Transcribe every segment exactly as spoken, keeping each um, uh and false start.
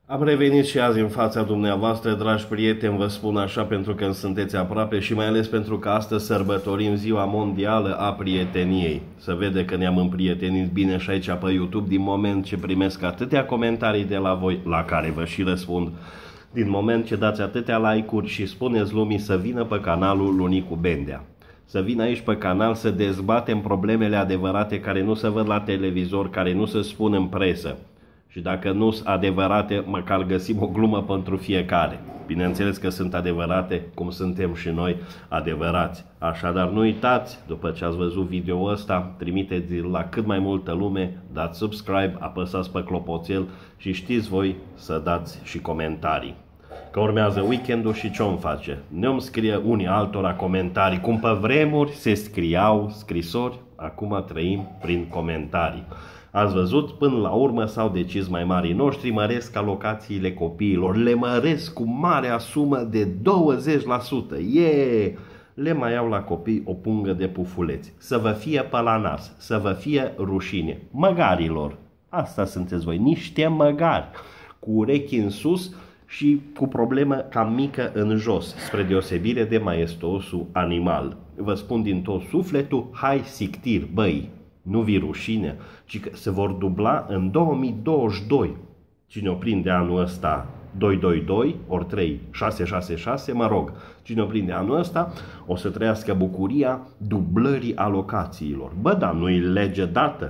Am revenit și azi în fața dumneavoastră, dragi prieteni, vă spun așa pentru că sunteți aproape și mai ales pentru că astăzi sărbătorim Ziua Mondială a Prieteniei. Să vede că ne-am împrietenit bine și aici pe YouTube din moment ce primesc atâtea comentarii de la voi, la care vă și răspund, din moment ce dați atâtea like-uri și spuneți lumii să vină pe canalul lui Nicu Bendea. Să vină aici pe canal să dezbatem problemele adevărate care nu se văd la televizor, care nu se spun în presă. Și dacă nu sunt adevărate, măcar găsim o glumă pentru fiecare. Bineînțeles că sunt adevărate, cum suntem și noi adevărați. Așadar, nu uitați, după ce ați văzut video-ul ăsta, trimiteți la cât mai multă lume, dați subscribe, apăsați pe clopoțel și știți voi să dați și comentarii. Că urmează weekendul și ce-om face? Ne-om scrie unii altora comentarii, cum pe vremuri se scriau scrisori, acum trăim prin comentarii. Ați văzut, până la urmă s-au decis mai marii noștri, măresc alocațiile copiilor, le măresc cu marea sumă de douăzeci la sută. Yeah! Le mai iau la copii o pungă de pufuleți. Să vă fie pe la nas, să vă fie rușine. Măgarilor, asta sunteți voi, niște măgari, cu urechi în sus și cu problemă cam mică în jos, spre deosebire de maestosul animal. Vă spun din tot sufletul, hai sictir, băi! Nu vi rușine, ci că se vor dubla în două mii douăzeci și doi. Cine o prinde anul ăsta doi doi doi ori trei șase șase șase, mă rog, cine o prinde anul ăsta o să trăiască bucuria dublării alocațiilor. Bă, dar nu-i lege dată.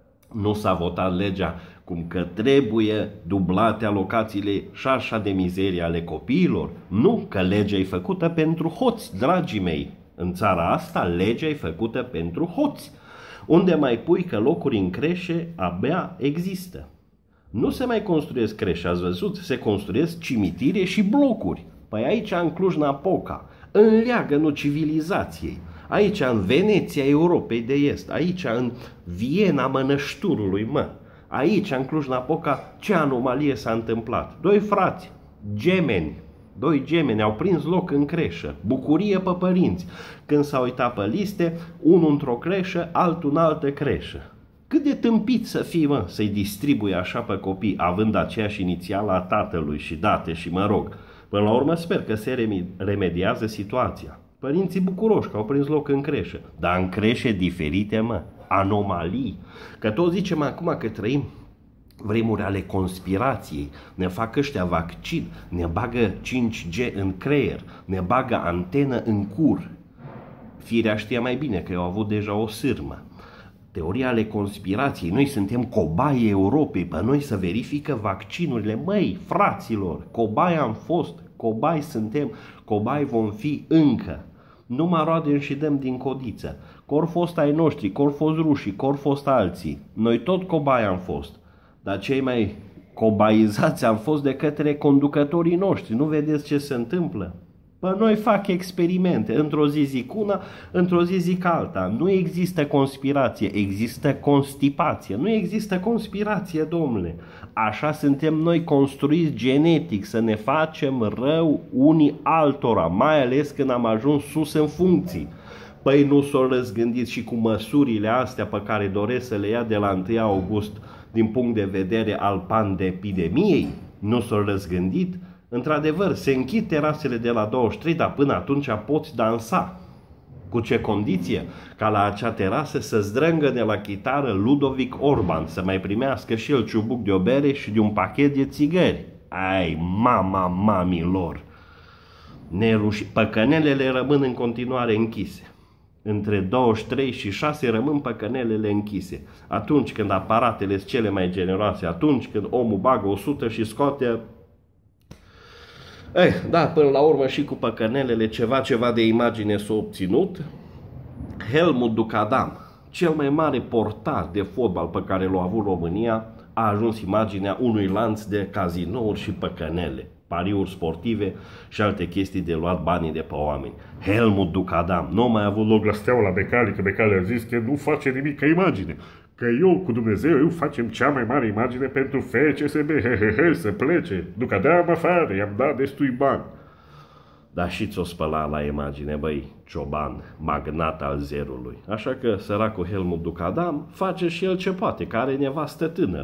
Nu s-a votat legea cum că trebuie dublate alocațiile și așa de mizerie ale copiilor. Nu, că legea e făcută pentru hoți, dragii mei. În țara asta legea e făcută pentru hoți. Unde mai pui că locuri în creșe abia există. Nu se mai construiesc creșe, ați văzut? Se construiesc cimitire și blocuri. Păi aici în Cluj-Napoca, în leagănul civilizației, aici în Veneția Europei de Est, aici în Viena Mănășturului, mă, aici în Cluj-Napoca, ce anomalie s-a întâmplat? Doi frați, gemeni, Doi gemeni au prins loc în creșă, bucurie pe părinți. Când s-au uitat pe liste, unul într-o creșă, altul în altă creșă. Cât de tâmpit să fii, mă, să-i distribui așa pe copii, având aceeași inițială a tatălui și date și mă rog. Până la urmă sper că se remediază situația. Părinții bucuroși că au prins loc în creșă, dar în creșe diferite, mă, anomalii. Că tot zicem acum că trăim vremuri ale conspirației, ne fac ăștia vaccin, ne bagă cinci G în creier, ne bagă antenă în cur. Firea știa mai bine că eu au avut deja o sârmă. Teoria ale conspirației, noi suntem cobaii Europei, pe noi să verifică vaccinurile. Măi, fraților, cobai am fost, cobai suntem, cobai vom fi încă. Nu mă roadem și dăm din codiță. Cor fost ai noștri, cor fost rușii, cor fost alții. Noi tot cobai am fost. Dar cei mai cobaizați am fost de către conducătorii noștri. Nu vedeți ce se întâmplă? Păi noi fac experimente. Într-o zi zic una, într-o zi zic alta. Nu există conspirație, există constipație. Nu există conspirație, domnule. Așa suntem noi construiți genetic, să ne facem rău unii altora, mai ales când am ajuns sus în funcții. Păi nu s-o răzgândit și cu măsurile astea pe care doresc să le ia de la întâi august din punct de vedere al pandemiei? Nu s-o răzgândit? Într-adevăr, se închid terasele de la douăzeci și trei, dar până atunci poți dansa. Cu ce condiție? Ca la acea terasă să zdrângă de la chitară Ludovic Orban, să mai primească și el ciubuc de o bere și de un pachet de țigări. Ai, mama mamilor! Neruși... Păcănelele rămân în continuare închise. Între douăzeci și trei și șase rămân păcănelele închise. Atunci când aparatele sunt cele mai generoase, atunci când omul bagă o sută și scoate... Eh, da, până la urmă și cu păcănelele ceva, ceva de imagine s-a obținut. Helmut Ducadam, cel mai mare portar de fotbal pe care l-a avut România, a ajuns imaginea unui lanț de cazinouri și păcănele, pariuri sportive și alte chestii de luat banii de pe oameni. Helmut Ducadam nu mai a avut loc la steaua la Becali, că Becali a zis că nu face nimic ca imagine. Că eu cu Dumnezeu, eu facem cea mai mare imagine pentru F C S B, he, he, he, să plece. Ducadam afară, i-am dat destui bani. Dar și ți-o spăla la imagine, băi, Cioban, magnat al zerului. Așa că săracul Helmut Ducadam face și el ce poate, că are nevastă tânără.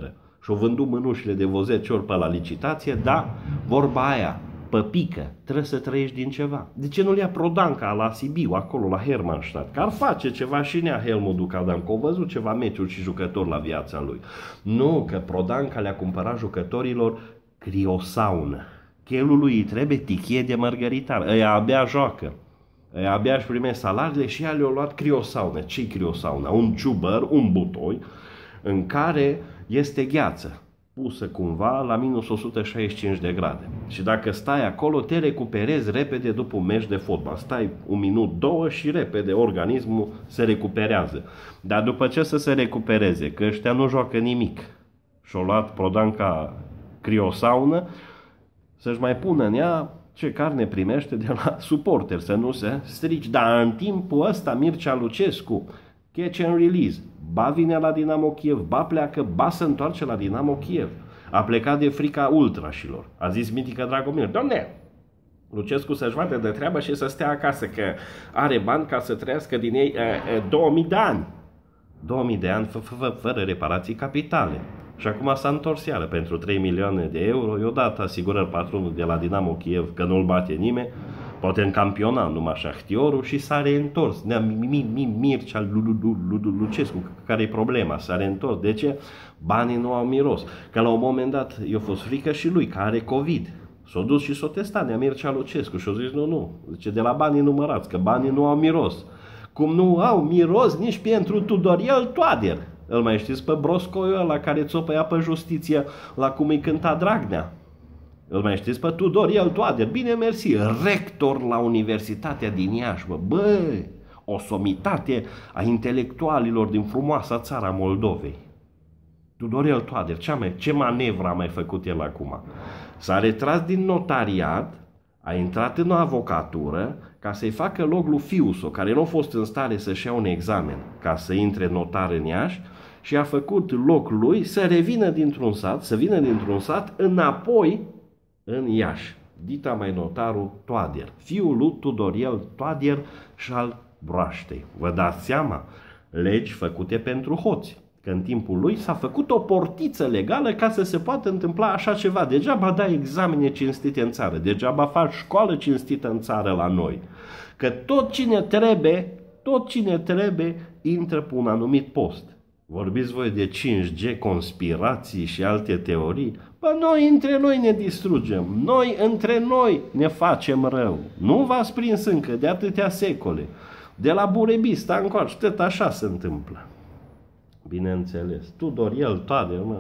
și-o vândut mânușile de vreo zece ori pe la licitație, dar vorba aia, pe pică, trebuie să trăiești din ceva. De ce nu-l ia Prodanca la Sibiu, acolo, la Hermannstadt? Că ar face ceva și nea Helmut Ducadan, că au văzut ceva meciuri și jucători la viața lui. Nu, că Prodanca le-a cumpărat jucătorilor criosaună. Chelul lui îi trebuie tichie de mărgăritar. Ăia abia joacă. Ăia abia își primesc salariile și ea le-a luat criosaună. Ce-i criosauna? Un ciubăr, un butoi, în care este gheață, pusă cumva la minus o sută șaizeci și cinci de grade. Și dacă stai acolo, te recuperezi repede după un meci de fotbal. Stai un minut, două și repede organismul se recuperează. Dar după ce să se recupereze? Că ăștia nu joacă nimic. Și-o luat Prodanca criosaună, să-și mai pună în ea ce carne primește de la suporter, să nu se strici. Dar în timpul ăsta Mircea Lucescu, catch and release, ba vine la Dinamo Kiev, ba pleacă, ba se întoarce la Dinamo Kiev. A plecat de frica ultrașilor. A zis Mitică Dragomir: Doamne, Lucescu să-și vadă de treabă și să stea acasă, că are bani ca să trăiască din ei două mii de ani. două mii de ani fără reparații capitale. Și acum s-a întors iară pentru trei milioane de euro. I-o dat asigurări patronul de la Dinamo Kiev că nu-l bate nimeni, poate în campionat numai Șahtiorul, și s-a reîntors. Mircea Lucescu, care e problema? S-a reîntors. De ce? Banii nu au miros. Că la un moment dat i-a fost frică și lui, că are COVID. S-a dus și s-a testat nea Mircea Lucescu și a zis: nu, nu, zice, de la banii numărați, că banii nu au miros. Cum nu au miros nici pentru Tudoriel Toader. Îl mai știți pe Broscoiul ăla care țopăia pe justiție la cum îi cânta Dragnea? Îl mai știți pe Tudoriel Toader? Bine mersi, rector la Universitatea din Iași. Bă, bă, o somitate a intelectualilor din frumoasa țara Moldovei. Tudoriel Toader, ce, mai, ce manevră a mai făcut el acum? S-a retras din notariat, a intrat în avocatură ca să-i facă loc lui Fiuso, care nu a fost în stare să-și ia un examen ca să intre notar în Iași, și a făcut loc lui să revină dintr-un sat, să vină dintr-un sat înapoi în Iași. Dita mai notarul Toader, fiul lui Tudoriel Toader și al broaștei. Vă dați seama? Legi făcute pentru hoți. Că în timpul lui s-a făcut o portiță legală ca să se poată întâmpla așa ceva. Degeaba dai examene cinstite în țară, degeaba faci școală cinstită în țară la noi. Că tot cine trebuie, tot cine trebuie, intră pe un anumit post. Vorbiți voi de cinci G, conspirații și alte teorii? Bă, noi între noi ne distrugem, noi între noi ne facem rău. Nu v-ați prins încă de atâtea secole. De la Burebista încoace, tot așa se întâmplă. Bineînțeles. Tudoriel Toader, mă.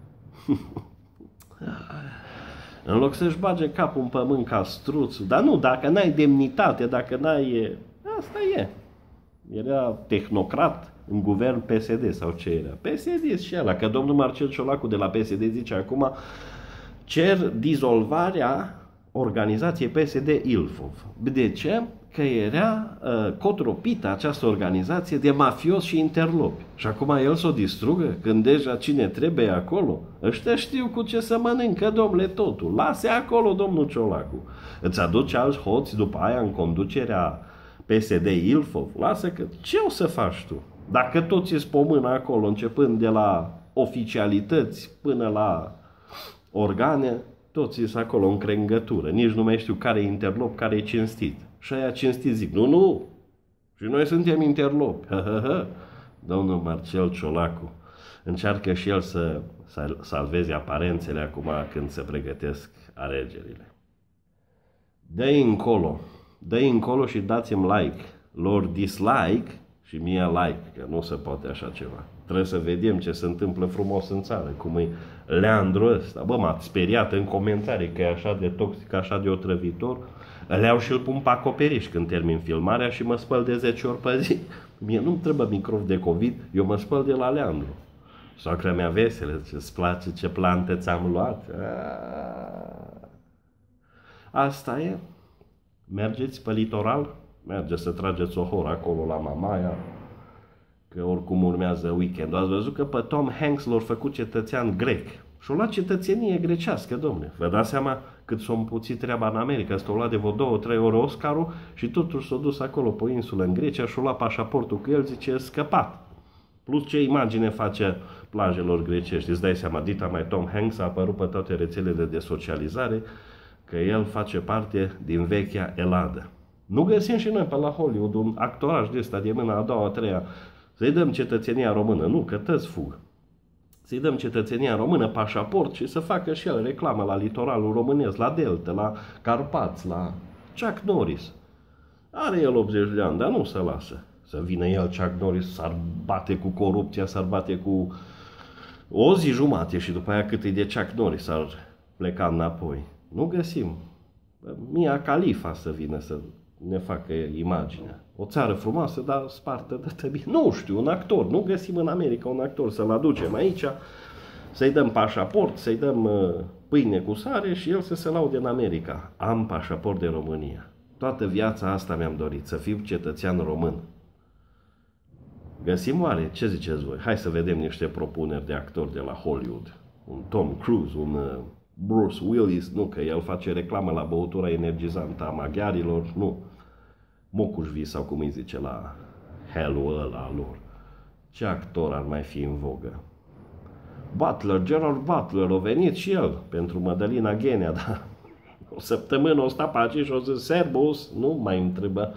În loc să-și bage capul în pământ ca struțul. Dar nu, dacă n-ai demnitate, dacă n-ai... Asta e. Era tehnocrat în guvern P S D sau ce era? P S D și ăla, că domnul Marcel Ciolacu de la P S D zice acum: cer dizolvarea organizației P S D Ilfov. De ce? Că era uh, cotropită această organizație de mafios și interlopi. Și acum el s-o distrugă când deja cine trebuie acolo? Ăștia știu cu ce să mănâncă, domnule, totul. Lase acolo, domnul Ciolacu. Îți aduce alți hoți după aia în conducerea P S D Ilfov? Lasă că ce o să faci tu? Dacă toți îți pomână acolo, începând de la oficialități până la organe, toți îți acolo în crengătură. Nici nu mai știu care e interlop, care e cinstit. Și aia cinstit zic: nu, nu, și noi suntem interlopi. Domnul Marcel Ciolacu încearcă și el să salveze aparențele acum când se pregătesc alegerile. Dă-i încolo, dă-i încolo și dați-mi like. Lor dislike și mie like, că nu se poate așa ceva. Trebuie să vedem ce se întâmplă frumos în țară, cum e Leandru ăsta. Bă, m-a speriat în comentarii că e așa de toxic, așa de otrăvitor. Leau și îl pun pe acoperiș când termin filmarea și mă spăl de zece ori pe zi. Mie nu-mi trebuie microf de COVID, eu mă spăl de la Leandru. Soacra mea veselă, ce-ți place, ce plante ți-am luat. Asta e. Mergeți pe litoral, mergeți să trageți o horă acolo la Mamaia, că oricum urmează weekendul. Ați văzut că pe Tom Hanks l-au făcut cetățean grec și-o luat cetățenie grecească, domne. Vă dați seama cât s-o împuțit treaba în America, s-o luat de vreo două, trei ori Oscarul și totuși s-a dus acolo pe o insulă în Grecia și-o luat pașaportul cu el, zice, scăpat. Plus ce imagine face plajelor grecești. Îți dai seama, dita mai Tom Hanks a apărut pe toate rețelele de socializare că el face parte din vechea Eladă. Nu găsim și noi pe la Hollywood un actoraj de ăsta de mâna a doua, a treia, să-i dăm cetățenia română. Nu, că tăți fug. Să-i dăm cetățenia română, pașaport și să facă și el reclamă la litoralul românesc, la Delta, la Carpați, la Chuck Norris. Are el optzeci de ani, dar nu se lasă. Să vină el, Chuck Norris, s-ar bate cu corupția, s-ar bate cu o zi jumate și după aia cât e de Chuck Norris s-ar pleca înapoi. Nu găsim. Mia Khalifa să vină să ne facă imaginea. O țară frumoasă, dar spartă de tăbie. Nu știu, un actor. Nu găsim în America un actor să-l aducem aici, să-i dăm pașaport, să-i dăm pâine cu sare și el să se laude în America. Am pașaport de România. Toată viața asta mi-am dorit, să fiu cetățean român. Găsim oare? Ce ziceți voi? Hai să vedem niște propuneri de actori de la Hollywood. Un Tom Cruise, un Bruce Willis, nu, că el face reclamă la băutura energizantă a maghiarilor, nu. Mocușvi sau cum îi zice la helul ăla lor. Ce actor ar mai fi în vogă? Butler, Gerard Butler, a venit și el pentru Mădălina Ghenea, dar o săptămână o sta pe aici și o zis, Servus, nu mai întrebă.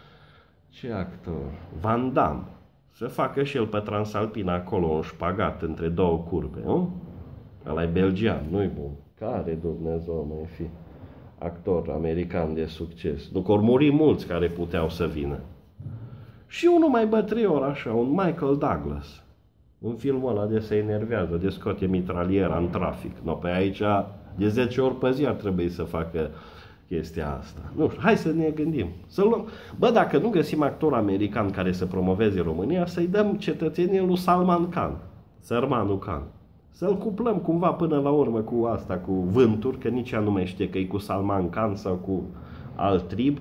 Ce actor? Van Damme. Să facă și el pe Transalpina acolo un șpagat între două curbe, nu? Ăla-i belgian, nu-i bun. Care Dumnezeu mai fi actor american de succes? Nu că ori muri mulți care puteau să vină. Și unul mai bătrior așa, un Michael Douglas. Un filmul ăla de se enervează, de scoate mitraliera în trafic. No, pe aici de zece ori pe zi ar trebui să facă chestia asta. Nu știu, hai să ne gândim. Să luăm. Bă, dacă nu găsim actor american care să promoveze România, să-i dăm cetățenie lui Salman Khan, Sărmanul Khan. Să-l cuplăm cumva până la urmă cu asta, cu vânturi, că nici ea nu mai știe că e cu Salman Khan sau cu alt trib.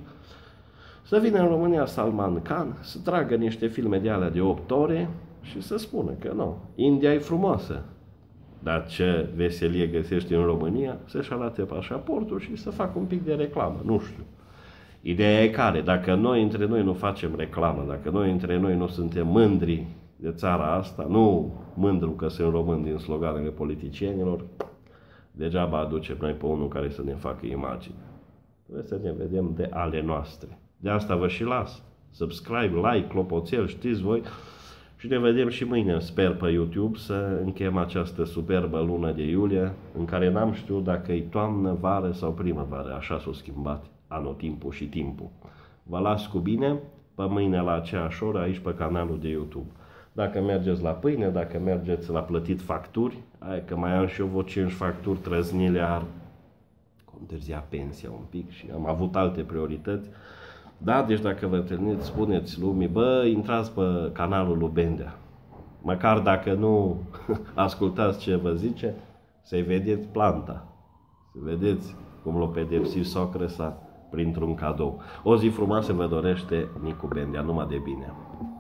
Să vină în România Salman Khan, să tragă niște filme de alea de opt ore și să spună că nu, India e frumoasă. Dar ce veselie găsești în România, să-și arate pașaportul și să facă un pic de reclamă, nu știu. Ideea e care, dacă noi între noi nu facem reclamă, dacă noi între noi nu suntem mândri de țara asta, nu mândru că sunt români din sloganele politicienilor, degeaba aducem noi pe unul care să ne facă imagine. Trebuie să ne vedem de ale noastre. De asta vă și las. Subscribe, like, clopoțel, știți voi. Și ne vedem și mâine, sper, pe YouTube să încheiem această superbă lună de iulie, în care n-am știut dacă e toamnă, vară sau primăvară. Așa s-a schimbat anotimpul și timpul. Vă las cu bine, pe mâine la aceeași oră, aici pe canalul de YouTube. Dacă mergeți la pâine, dacă mergeți la plătit facturi, hai că mai am și eu vreo cinci facturi trăznile, ar întârzia pensia un pic și am avut alte priorități. Da, deci dacă vă întâlniți, spuneți lumii, bă, intrați pe canalul lui Bendea. Măcar dacă nu ascultați ce vă zice, să-i vedeți planta. Să vedeți cum l-o pedepsi socră sa printr-un cadou. O zi frumoasă vă dorește Nicu Bendea, numai de bine.